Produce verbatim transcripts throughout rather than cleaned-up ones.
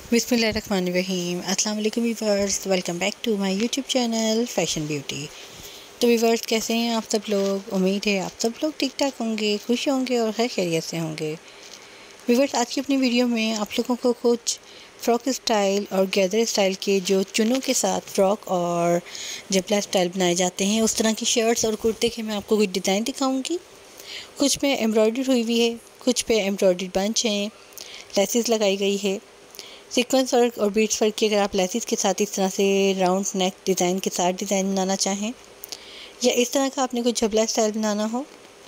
बिस्मिल्लाहिर्रहमानिर्रहीम। अस्सलाम वालेकुम viewers, welcome back to my YouTube channel fashion beauty. तो व्यूअर्स, कैसे हैं आप सब लोग? उम्मीद है आप सब लोग ठीक ठाक होंगे, खुश होंगे और खैर खैरियत से होंगे। व्यूअर्स, आज की अपनी वीडियो में आप लोगों को कुछ फ़्रॉक स्टाइल और गैदर स्टाइल के जो चुनों के साथ फ़्रॉक और जबला स्टाइल बनाए जाते हैं, उस तरह की शर्ट्स और कुर्ते के मैं आपको कुछ डिज़ाइन दिखाऊँगी। कुछ पे एम्ब्रॉयडरी हुई हुई है, कुछ पे एम्ब्रॉयडरी बंच हैं, लेसेस लगाई गई है। सीक्वेंस वर्क और बीट्स वर्क की अगर आप लेसिस के साथ इस तरह से राउंड नेक डिज़ाइन के साथ डिज़ाइन बनाना चाहें, या इस तरह का आपने कुछ झबला स्टाइल बनाना हो,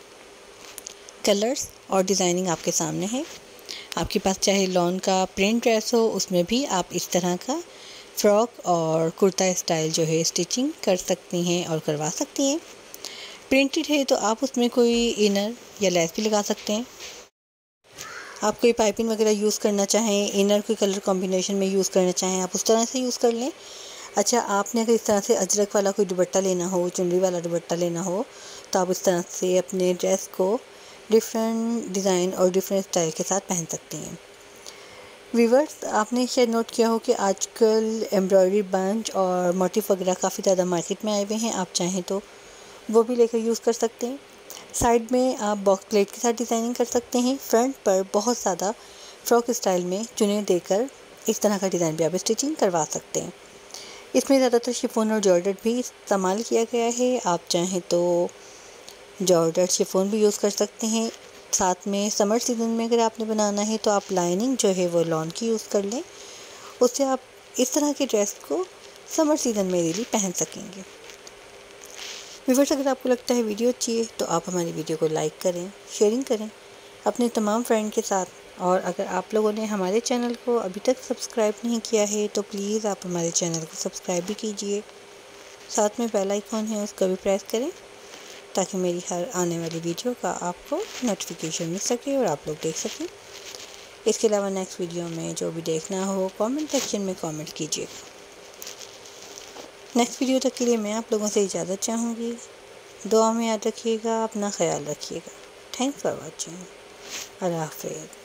कलर्स और डिज़ाइनिंग आपके सामने है। आपके पास चाहे लॉन का प्रिंट ड्रेस हो, उसमें भी आप इस तरह का फ्रॉक और कुर्ता स्टाइल जो है स्टिचिंग कर सकती हैं और करवा सकती हैं। प्रिंटेड है तो आप उसमें कोई इनर या लेस भी लगा सकते हैं। आप कोई पाइपिंग वगैरह यूज़ करना चाहें, इनर कोई कलर कॉम्बिनेशन में यूज़ करना चाहें, आप उस तरह से यूज़ कर लें। अच्छा, आपने अगर इस तरह से अजरक वाला कोई दुपट्टा लेना हो, चुनरी वाला दुपट्टा लेना हो, तो आप इस तरह से अपने ड्रेस को डिफरेंट डिज़ाइन और डिफरेंट स्टाइल के साथ पहन सकती हैं। व्यूअर्स, आपने शायद नोट किया हो कि आजकल एम्ब्रॉयडरी बंच और मोटिफ वगैरह काफ़ी ज़्यादा मार्केट में आए हुए हैं। आप चाहें तो वो भी लेकर यूज़ कर सकते हैं। साइड में आप बॉक्स प्लेट के साथ डिज़ाइनिंग कर सकते हैं। फ्रंट पर बहुत ज़्यादा फ्रॉक स्टाइल में चुने देकर इस तरह का डिज़ाइन भी आप स्टिचिंग करवा सकते हैं। इसमें ज़्यादातर शिफॉन और जॉर्जेट भी इस्तेमाल किया गया है। आप चाहें तो जॉर्जेट शिफॉन भी यूज़ कर सकते हैं। साथ में समर सीज़न में अगर आपने बनाना है तो आप लाइनिंग जो है वो लॉन की यूज़ कर लें। उससे आप इस तरह के ड्रेस को समर सीज़न में इजीली पहन सकेंगे। व्यूअर्स, अगर आपको लगता है वीडियो अच्छी है तो आप हमारी वीडियो को लाइक करें, शेयरिंग करें अपने तमाम फ्रेंड के साथ। और अगर आप लोगों ने हमारे चैनल को अभी तक सब्सक्राइब नहीं किया है तो प्लीज़ आप हमारे चैनल को सब्सक्राइब भी कीजिए। साथ में बेल आइकॉन है, उसको भी प्रेस करें ताकि मेरी हर आने वाली वीडियो का आपको नोटिफिकेशन मिल सके और आप लोग देख सकें। इसके अलावा नेक्स्ट वीडियो में जो भी देखना हो कमेंट सेक्शन में कमेंट कीजिएगा। नेक्स्ट वीडियो तक के लिए मैं आप लोगों से इजाज़त चाहूँगी। दुआ में याद रखिएगा, अपना ख्याल रखिएगा। Thanks for watching. अल्लाह हाफ़िज़।